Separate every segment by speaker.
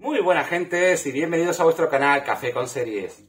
Speaker 1: Muy buenas gentes y bienvenidos a vuestro canal Café con Series.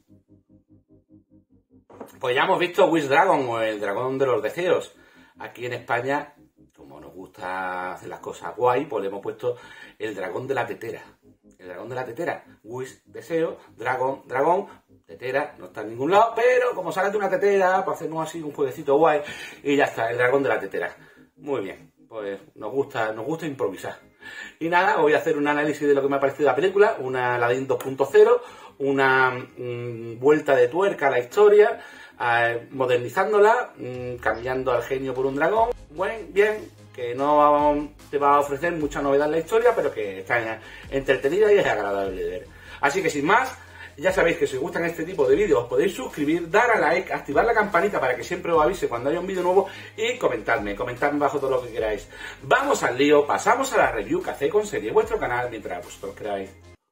Speaker 1: Pues ya hemos visto Wish Dragon o el dragón de los deseos. Aquí en España, como nos gusta hacer las cosas guay, pues le hemos puesto el dragón de la tetera. El dragón de la tetera, Wish, deseo, dragón, tetera, no está en ningún lado, pero como sale de una tetera, pues hacemos así un jueguecito guay y ya está, el dragón de la tetera. Muy bien, pues nos gusta improvisar. Y nada, voy a hacer un análisis de lo que me ha parecido la película, una Aladdin 2.0, una vuelta de tuerca a la historia, modernizándola, cambiando al genio por un dragón. Bueno, bien, que no te va a ofrecer mucha novedad en la historia, pero que está entretenida y es agradable de ver. Así que sin más, ya sabéis que si os gustan este tipo de vídeos os podéis suscribir, dar a like, activar la campanita para que siempre os avise cuando haya un vídeo nuevo y comentadme bajo todo lo que queráis. Vamos al lío, pasamos a la review Café con Serie, vuestro canal mientras vosotros queráis.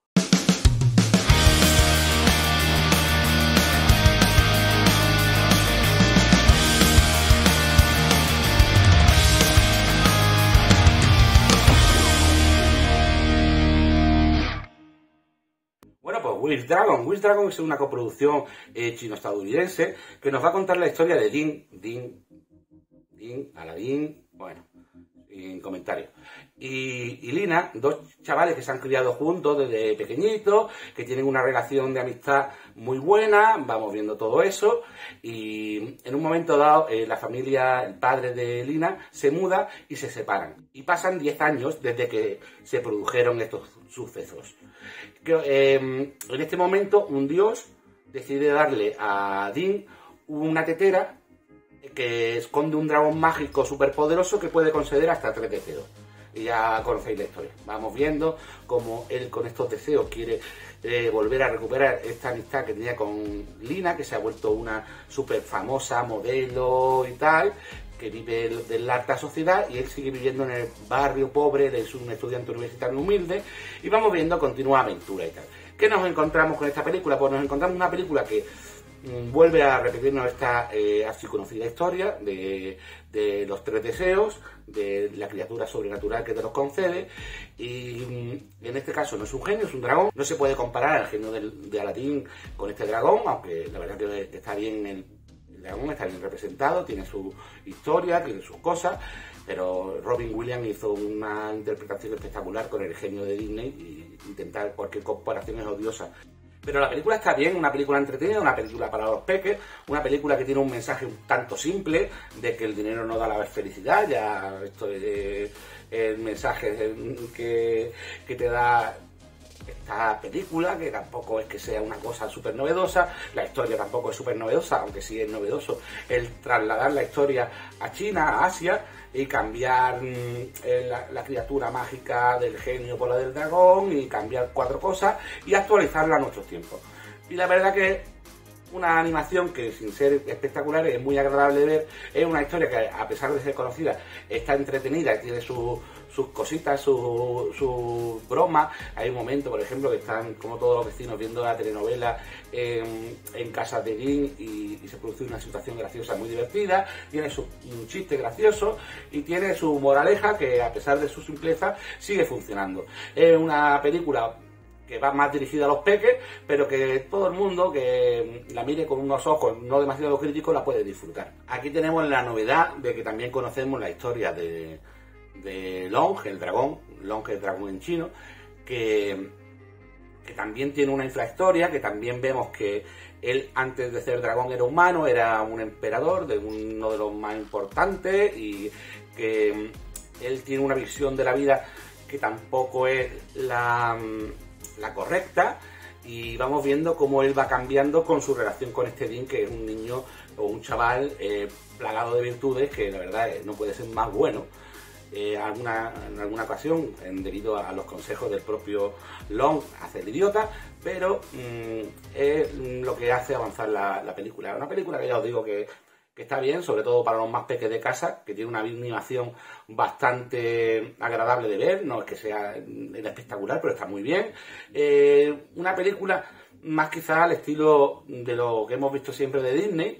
Speaker 1: Wish Dragon es una coproducción chino-estadounidense que nos va a contar la historia de Aladdin, bueno, en comentarios. Y Lina, dos chavales que se han criado juntos desde pequeñitos, que tienen una relación de amistad muy buena, vamos viendo todo eso, y en un momento dado la familia, el padre de Lina, se muda y se separan. Y pasan 10 años desde que se produjeron estos sucesos. En este momento un dios decide darle a Din una tetera que esconde un dragón mágico superpoderoso que puede conceder hasta 3 deseos. Y ya conocéis la historia. Vamos viendo cómo él con estos deseos quiere volver a recuperar esta amistad que tenía con Lina, que se ha vuelto una súper famosa modelo y tal, que vive de la alta sociedad, y él sigue viviendo en el barrio pobre, es un estudiante universitario humilde, y vamos viendo continua aventura y tal. ¿Qué nos encontramos con esta película? Pues nos encontramos una película que vuelve a repetirnos esta así conocida historia de los 3 deseos, de la criatura sobrenatural que te los concede, y en este caso no es un genio, es un dragón. No se puede comparar al genio de Aladdin con este dragón, aunque la verdad que está bien el dragón, está bien representado, tiene su historia, tiene sus cosas, pero Robin Williams hizo una interpretación espectacular con el genio de Disney y intentar cualquier comparación es odiosa. Pero la película está bien, una película entretenida, una película para los peques, una película que tiene un mensaje un tanto simple de que el dinero no da la felicidad, ya esto es el mensaje que te da esta película, que tampoco es que sea una cosa súper novedosa, la historia tampoco es súper novedosa, aunque sí es novedoso el trasladar la historia a China, a Asia, y cambiar la criatura mágica del genio por la del dragón, y cambiar 4 cosas y actualizarla a nuestros tiempos. Y la verdad que una animación que, sin ser espectacular, es muy agradable de ver. Es una historia que, a pesar de ser conocida, está entretenida, tiene sus cositas, sus bromas. Hay un momento, por ejemplo, que están como todos los vecinos viendo la telenovela en casa de Din y se produce una situación graciosa muy divertida. Tiene un chiste gracioso y tiene su moraleja que, a pesar de su simpleza, sigue funcionando. Es una película que va más dirigida a los peques, pero que todo el mundo que la mire con unos ojos no demasiado críticos la puede disfrutar. Aquí tenemos la novedad de que también conocemos la historia de Long, el dragón, Long, el dragón en chino, que también tiene una infrahistoria, que también vemos que él, antes de ser dragón, era humano, era un emperador de uno de los más importantes, y que él tiene una visión de la vida que tampoco es la correcta, y vamos viendo cómo él va cambiando con su relación con este Din, que es un niño o un chaval plagado de virtudes, que la verdad no puede ser más bueno. En alguna ocasión, debido a los consejos del propio Long, hace el idiota, pero es lo que hace avanzar la película. Una película que ya os digo que está bien, sobre todo para los más peques de casa, que tiene una animación bastante agradable de ver, no es que sea espectacular, pero está muy bien. Una película más quizás al estilo de lo que hemos visto siempre de Disney,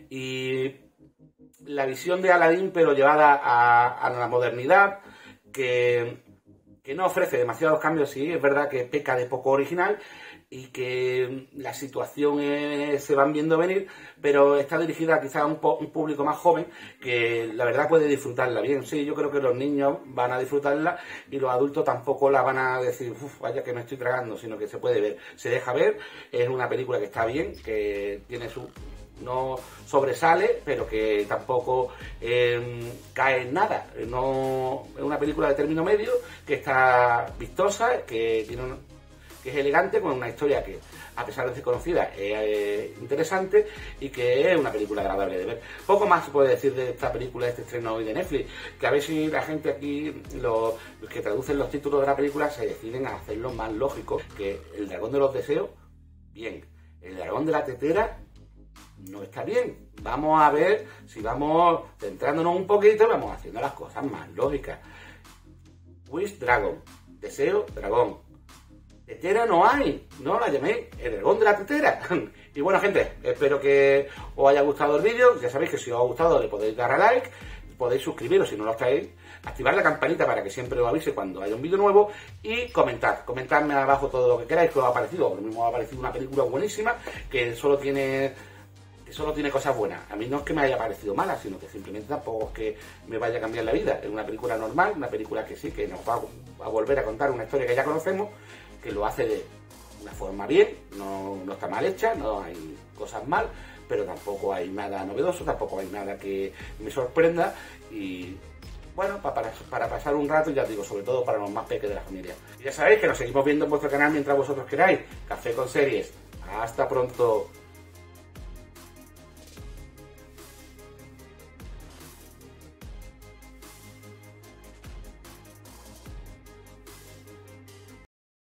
Speaker 1: y la visión de Aladdin pero llevada a la modernidad, que que no ofrece demasiados cambios, sí, es verdad que peca de poco original y que las situaciones se van viendo venir, pero está dirigida quizá a un público más joven que la verdad puede disfrutarla bien. Sí, yo creo que los niños van a disfrutarla y los adultos tampoco la van a decir, uff, vaya que me estoy tragando, sino que se puede ver, se deja ver, es una película que está bien, que tiene su... no sobresale, pero que tampoco cae en nada. No, es una película de término medio, que está vistosa, que es elegante, con una historia que, a pesar de ser conocida, es interesante y que es una película agradable de ver. Poco más se puede decir de esta película, de este estreno hoy de Netflix, que a ver si la gente aquí, los que traducen los títulos de la película, se deciden a hacerlo más lógico, que El dragón de los deseos, bien. El dragón de la tetera, no está bien. Vamos a ver si vamos centrándonos un poquito y vamos haciendo las cosas más lógicas. Wish Dragon, deseo dragón. Tetera no hay, no la llamé el dragón de la tetera. Y bueno, gente, espero que os haya gustado el vídeo. Ya sabéis que si os ha gustado le podéis dar a like, podéis suscribiros si no lo estáis, activar la campanita para que siempre os avise cuando haya un vídeo nuevo y comentadme abajo todo lo que queráis que os ha parecido. Lo mismo os ha parecido una película buenísima que solo tiene cosas buenas. A mí no es que me haya parecido mala, sino que simplemente tampoco es que me vaya a cambiar la vida. Es una película normal, una película que sí, que nos va a volver a contar una historia que ya conocemos, que lo hace de una forma bien, no está mal hecha, no hay cosas mal, pero tampoco hay nada novedoso, tampoco hay nada que me sorprenda y bueno, para pasar un rato, ya os digo, sobre todo para los más pequeños de la familia. Y ya sabéis que nos seguimos viendo en vuestro canal mientras vosotros queráis. Café con Series. Hasta pronto.